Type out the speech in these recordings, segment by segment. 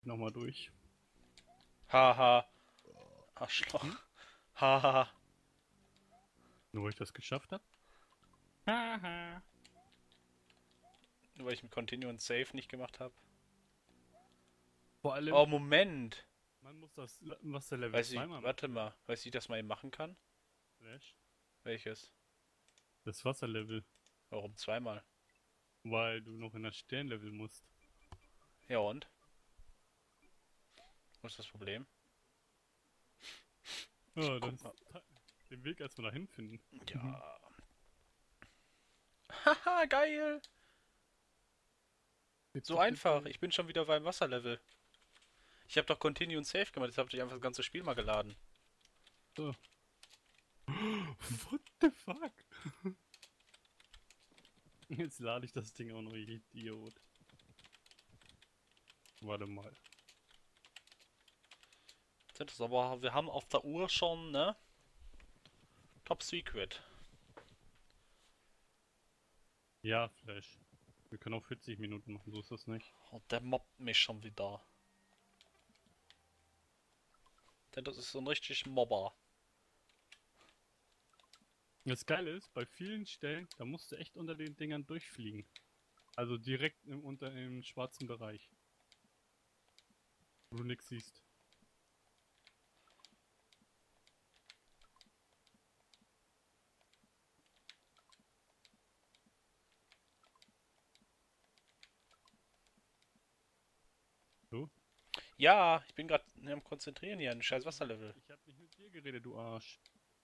nochmal durch. Haha. Arschloch. Hm? Haha. Nur weil ich das geschafft habe? Haha. Nur weil ich mit Continue und Save nicht gemacht habe. Vor allem, Oh, Moment. man muss das Wasserlevel Weiß ich, zweimal warte machen, ne? mal. Weiß ich, dass man eben machen kann? Flash. Welches? Das Wasserlevel. Warum zweimal? Weil du noch in das Sternlevel musst. Ja und? Wo ist das Problem? Ja, Guck mal. den Weg erstmal dahin finden. Ja. Haha, geil. So einfach. Ich bin schon wieder beim Wasserlevel. Ich habe doch Continue und Save gemacht. Jetzt habe ich einfach das ganze Spiel mal geladen. So. What the fuck? Jetzt lade ich das Ding auch noch, ich Idiot. Warte mal. Das ist aber, wir haben auf der Uhr schon, ne? Top Secret. Ja, Flash. Wir können auch 40 Minuten machen, so ist das nicht. Und der mobbt mich schon wieder. Denn das ist so ein richtig Mobber. Das Geile ist, bei vielen Stellen, da musst du echt unter den Dingern durchfliegen. Also direkt unter im schwarzen Bereich. Wo du nichts siehst. So? Ja, ich bin gerade am Konzentrieren hier, ein scheiß Wasserlevel. Ich hab nicht mit dir geredet, du Arsch.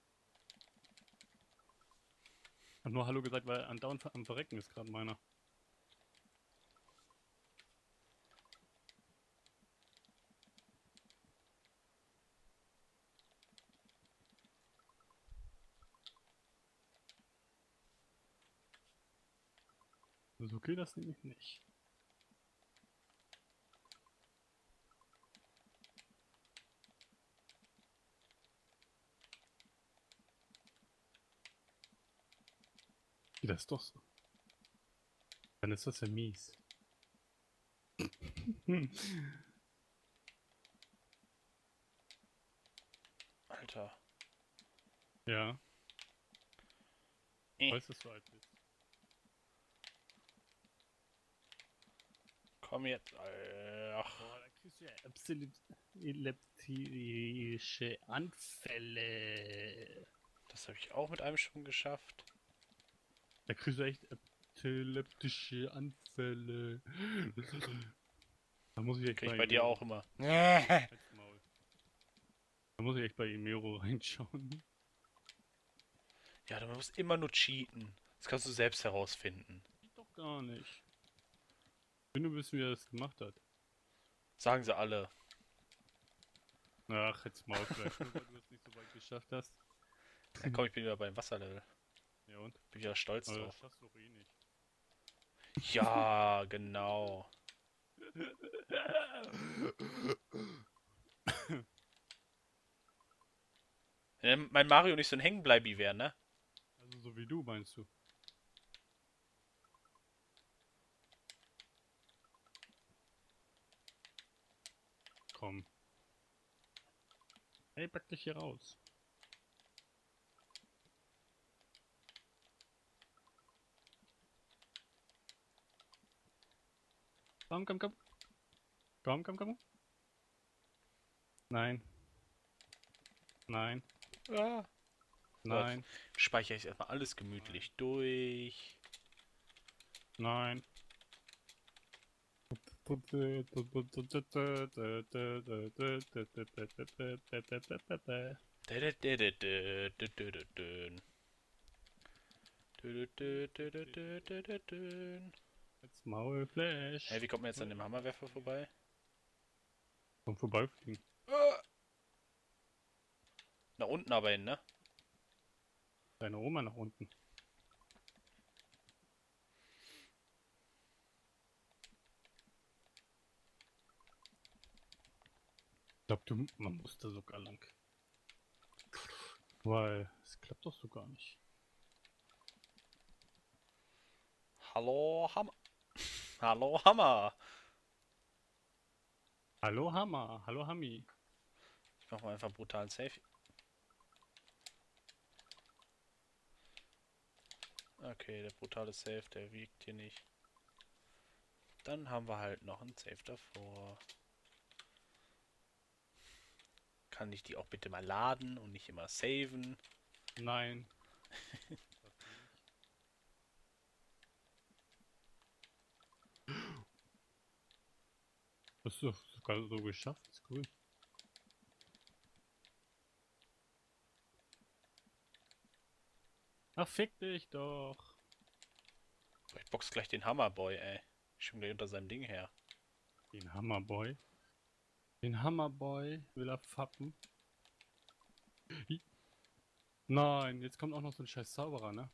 Hab nur Hallo gesagt, weil andauernd am Verrecken ist gerade meiner. So geht das nämlich nicht. Geht das doch so? Dann ist das ja mies. Alter. Ja, Eh, weißt du, dass du alt bist. komm jetzt. Ach, Boah, da kriegst du ja epileptische Anfälle. das habe ich auch mit einem schon geschafft. Da kriegst du echt epileptische Anfälle. Da muss ich echt Krieg ich bei bei dir Imero. auch immer. Halt's Maul. Da muss ich echt bei Imero reinschauen. Ja, du musst immer nur cheaten. Das kannst du selbst herausfinden. Geht doch gar nicht. Ich will nur wissen, wie er das gemacht hat. Sagen sie alle. Ach, jetzt Maul vielleicht, nur weil du es nicht so weit geschafft hast. Ja, komm, ich bin wieder beim Wasserlevel. Ja und? Bin wieder stolz Aber drauf. das schaffst du doch eh nicht. Ja, genau. Wenn mein Mario nicht so ein Hängenbleibi wäre, ne? Also so wie du, meinst du? Komm. Hey, pack dich hier raus. Komm, komm, komm. Komm, komm, komm. Nein. Nein. Ja. So, jetzt Nein. speichere ich erstmal alles Nein. gemütlich durch. Nein. Jetzt Hey, Maulflash. wie kommt man jetzt an dem Hammerwerfer vorbei? Komm vorbeifliegen. Nach unten aber hin, ne? Deine Oma nach unten. Ich glaube, man muss da sogar lang. Weil es klappt doch so gar nicht. Hallo, Hammer. Hallo, Hammer. Hallo Hammer, hallo Hammi. Ich mach mal einfach brutalen Safe. Okay, der brutale Safe, der wiegt hier nicht. Dann haben wir halt noch einen Safe davor. Kann ich die auch bitte mal laden und nicht immer saven? Nein. Hast du sogar so geschafft, ist cool. Ach, fick dich doch. Ich box gleich den Hammerboy, ey. Ich schon gleich unter seinem Ding her. Den Hammerboy. Den Hammerboy will er fappen. Nein, jetzt kommt auch noch so ein scheiß Zauberer, ne?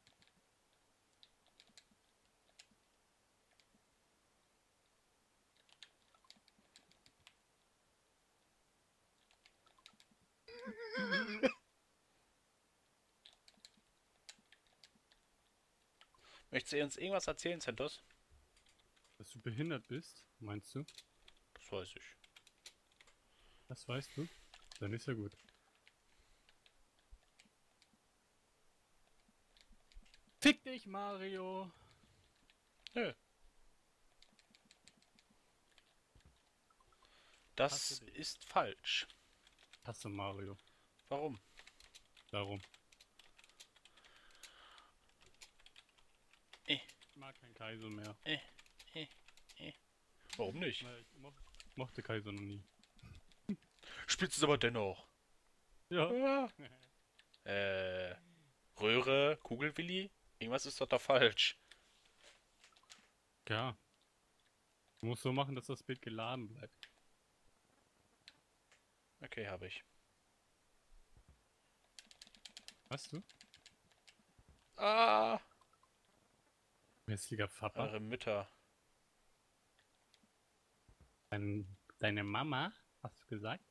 Möchtest du uns irgendwas erzählen, Centos? Dass du behindert bist, meinst du? Das weiß ich. Das weißt du? Dann ist ja gut. Fick dich, Mario! Nö. Das Hasse dich. ist falsch. Hasse Mario. Warum? Darum. Eh. Ich mag kein Kaizo mehr. Warum nicht? Weil ich mochte Kaizo noch nie. Spielst es aber dennoch. Ja. Röhre, Kugelwilli? Irgendwas ist doch da falsch. Ja. Du musst so machen, dass das Bild geladen bleibt. Okay, habe ich. Hast du? Ah! Hässlicher Papa. Eure Mütter. Deine Mama, hast du gesagt?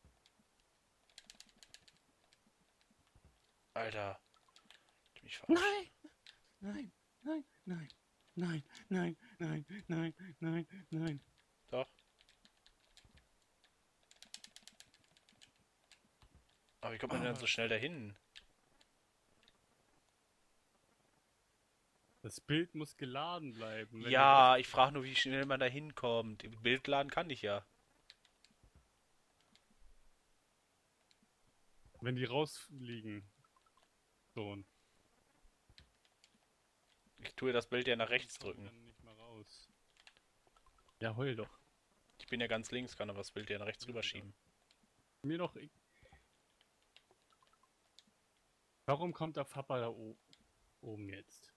Alter. Ich verarsch. Nein! Nein! Nein! Nein! Nein! Nein! Nein! Nein! Nein! Nein! Doch. Aber wie kommt man denn so schnell dahin? Das Bild muss geladen bleiben. Wenn Ja, ich frage nur, wie schnell man da hinkommt. Bild laden kann ich ja. wenn die rausfliegen. Schon. Ich tue das Bild ja nach rechts Kommen die drücken. dann nicht mal raus. Ja, heul doch. Ich bin ja ganz links, kann aber das Bild ja nach rechts rüberschieben. Mir doch. Warum kommt der Papa da oben jetzt?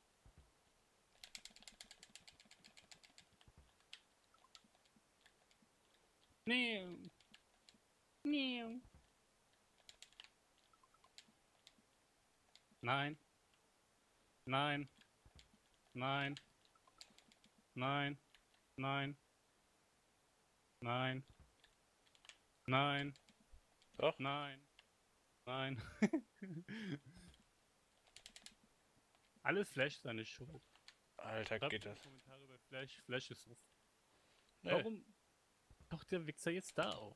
Nee. Nee. Nein. Nein. Nein. Nein. Nein. Nein. Nein. Doch? Nein. Nein. Alles Flash seine Schuld. Alter, Schreibt geht in das? die Kommentare bei Flash. Flash ist so. Nee. Warum taucht der Wichser jetzt da auf?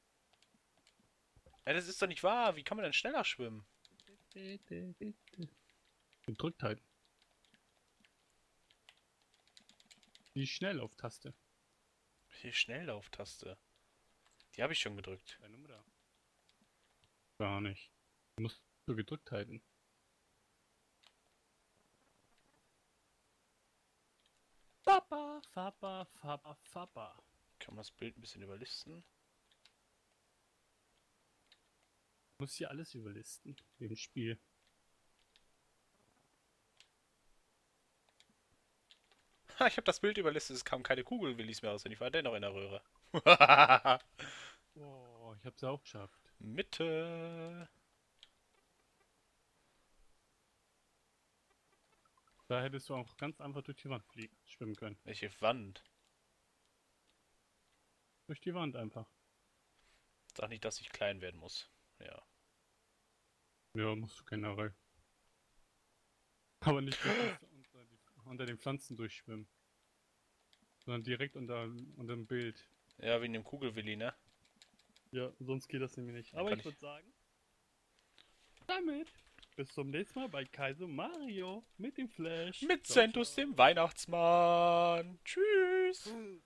Ja, das ist doch nicht wahr. Wie kann man denn schneller schwimmen? Gedrückt halten. Die Schnelllauftaste. Die Schnelllauftaste. Die habe ich schon gedrückt. Deine Mutter. Gar nicht. Du musst so gedrückt halten. Papa, Papa, Papa, Papa. Kann man das Bild ein bisschen überlisten? Muss hier alles überlisten im Spiel. Ha, ich habe das Bild überlistet. Es kamen keine Kugelwillis mehr raus und ich war dennoch in der Röhre. Oh, ich hab's auch geschafft. Mitte. Da hättest du auch ganz einfach durch die Wand schwimmen können. Welche Wand? Durch die Wand einfach. Sag nicht, dass ich klein werden muss. Ja. Ja, musst du generell. Aber nicht unter den Pflanzen durchschwimmen. Sondern direkt unter dem Bild. Ja, wegen dem Kugelwilli, ne? Ja, sonst geht das nämlich nicht. Dann Aber kann ich würde sagen, damit bis zum nächsten Mal bei Kaizo Mario mit dem Flash. Mit Ciao, Sentus, ciao. dem Weihnachtsmann. Tschüss.